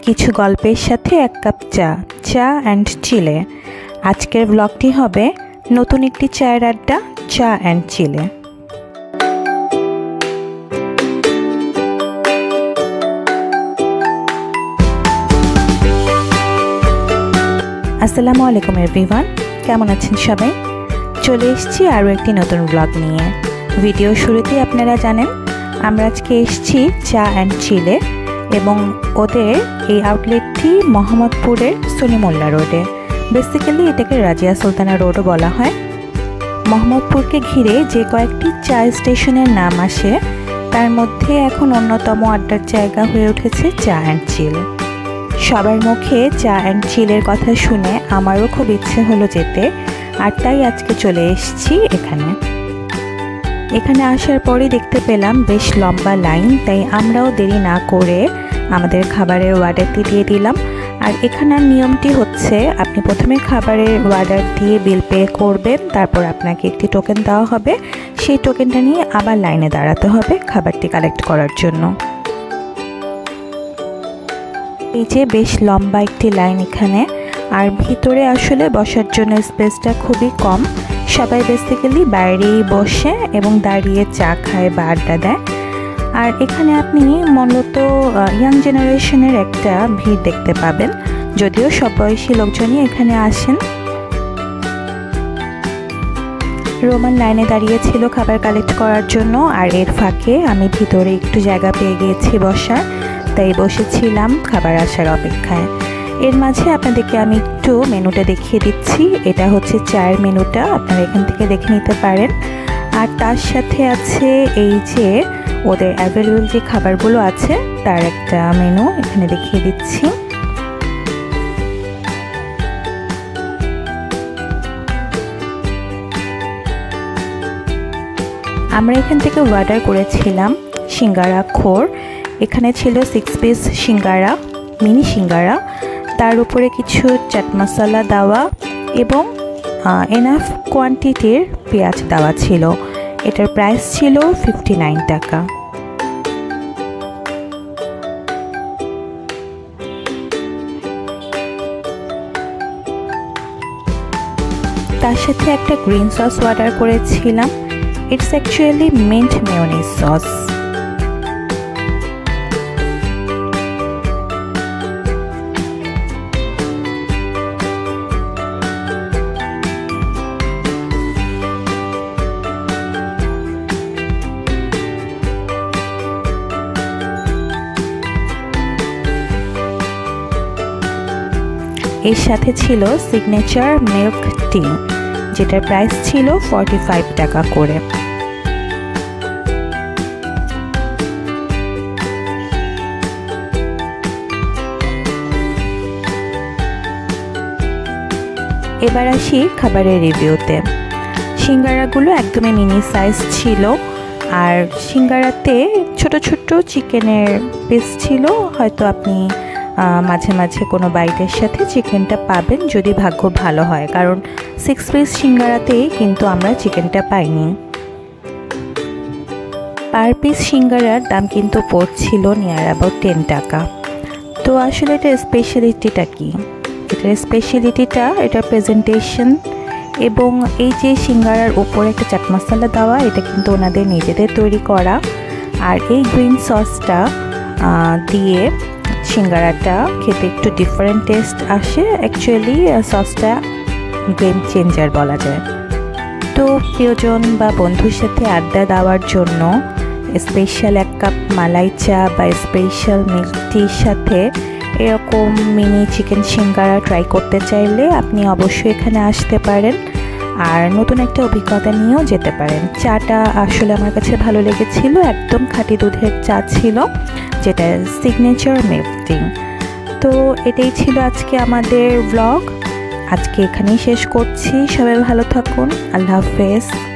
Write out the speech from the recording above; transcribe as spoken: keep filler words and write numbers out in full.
কিছু গল্পের সাথে এক কাপ চা চা অ্যান্ড চিলে। আজকের ব্লগটি হবে নতুন একটি চায়ের আড্ডা, চা অ্যান্ড চিলে। আসসালামু আলাইকুম এভরিওয়ান, কেমন আছেন সবাই? চলে এসেছি আরও একটি নতুন ব্লগ নিয়ে। ভিডিও শুরুতেই আপনারা জানেন আমরা আজকে এসেছি চা অ্যান্ড চিলে, এবং ওদের এই আউটলেটটি মোহাম্মদপুরের সলিমুল্লাহ রোডে। বেসিক্যালি এটাকে রাজিয়া সুলতানা রোডও বলা হয়। মোহাম্মদপুরকে ঘিরে যে কয়েকটি চা স্টেশনের নাম আসে তার মধ্যে এখন অন্যতম আড্ডার জায়গা হয়ে উঠেছে চা অ্যান্ড চিল। সবার মুখে চা অ্যান্ড চিলের কথা শুনে আমারও খুব ইচ্ছে হলো যেতে, আর তাই আজকে চলে এসেছি এখানে। এখানে আসার পরে দেখতে পেলাম বেশ লম্বা লাইন, তাই আমরাও দেরি না করে আমাদের খাবারের অর্ডারটি দিয়ে দিলাম। আর এখানের নিয়মটি হচ্ছে আপনি প্রথমে খাবারের অর্ডার দিয়ে বিল পে করবেন, তারপর আপনাকে একটি টোকেন দেওয়া হবে, সেই টোকেনটা নিয়ে আবার লাইনে দাঁড়াতে হবে খাবারটি কালেক্ট করার জন্য। এই যে বেশ লম্বা একটি লাইন এখানে, আর ভিতরে আসলে বসার জন্য স্পেসটা খুবই কম। সবাই বেসিক্যালি বাইরেই বসে এবং দাঁড়িয়ে চা খায় বা আড্ডা দেয়। আর এখানে আপনি মূলত ইয়াং জেনারেশনের একটা ভিড় দেখতে পাবেন, যদিও সব বয়সী লোকজনই এখানে আসেন। রোমান লাইনে দাঁড়িয়েছিল খাবার কালেক্ট করার জন্য, আর এর ফাঁকে আমি ভিতরে একটু জায়গা পেয়ে গিয়েছি বসার, তাই বসেছিলাম খাবার আসার অপেক্ষায়। এর মাঝে আপনাদেরকে আমি একটু মেনুটা দেখিয়ে দিচ্ছি। এটা হচ্ছে চায়ের মেনুটা, আপনারা এখান থেকে দেখে নিতে পারেন। আর তার সাথে আছে এই যে ওদের অ্যাভেলেবল যে খাবারগুলো আছে তার একটা মেনু এখানে দেখিয়ে দিচ্ছি। আমরা এখান থেকে অর্ডার করেছিলাম সিঙ্গারা খোর। এখানে ছিল six piece singara, mini singara, তার উপরে কিছু চাট মশলা দেওয়া এবং এনাফ কোয়ান্টিটির পেঁয়াজ দেওয়া ছিল। এটার প্রাইস ছিল ফিফটি নাইন টাকা। তার সাথে একটা গ্রিন সস অর্ডার করেছিলাম। It's actually mint mayonnaise sauce. এর সাথে ছিল সিগনেচার মিল্ক টি, যেটার প্রাইস ছিল ফর্টি ফাইভ টাকা করে। এবার আসি খাবারের রিভিউতে। সিঙ্গারাগুলো একদমই মিনি সাইজ ছিল, আর সিঙ্গারাতে ছোট ছোট চিকেনের পিস ছিল। হয়তো আপনি মাঝে মাঝে কোনো বাইটের সাথে চিকেনটা পাবেন যদি ভাগ্য ভালো হয়, কারণ সিক্স পিস সিঙ্গারাতেই কিন্তু আমরা চিকেনটা পাইনি। পার পিস সিঙ্গারার দাম কিন্তু পড়ছিল নিয়ার অ্যাবাউট টেন টাকা। তো আসলে এটার স্পেশালিটিটা কি? এটার স্পেশালিটিটা এটার প্রেজেন্টেশন, এবং এই যে সিঙ্গারার উপরে একটা চাট মশলা দেওয়া, এটা কিন্তু ওনাদের নিজেদের তৈরি করা। আর এই গ্রিন সসটা দিয়ে সিঙ্গারাটা খেতে একটু ডিফারেন্ট টেস্ট আসে। অ্যাকচুয়ালি সসটা গেম চেঞ্জার বলা যায়। তো প্রিয়জন বা বন্ধুর সাথে আড্ডা দেওয়ার জন্য স্পেশাল এক কাপ মালাই চা বা স্পেশাল মিল্ক টির সাথে এরকম মিনি চিকেন সিঙ্গারা ট্রাই করতে চাইলে আপনি অবশ্যই এখানে আসতে পারেন, আর নতুন একটা অভিজ্ঞতা নিয়েও যেতে পারেন। চাটা আসলে আমার কাছে ভালো লেগেছিল, একদম খাঁটি দুধের চা ছিল, যেটা সিগনেচার মিল্ক টি। তো এটাই ছিল আজকে আমাদের ব্লগ। আজকে এখানেই শেষ করছি। সবাই ভালো থাকুন। আল্লাহ হাফেজ।